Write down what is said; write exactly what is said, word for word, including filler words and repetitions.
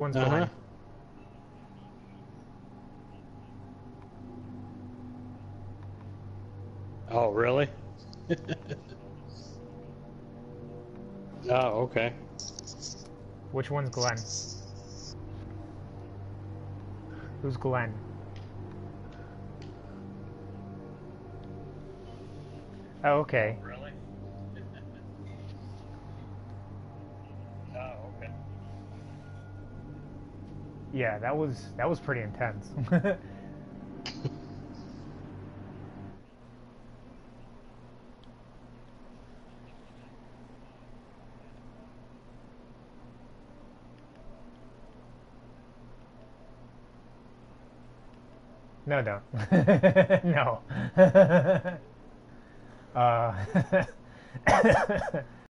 One's Uh-huh. Glenn. Oh, really? Oh, okay. Which one's Glenn? Who's Glenn? Oh, Oh, okay. really? Oh, okay. Yeah, that was that was pretty intense. No, don't. No. uh,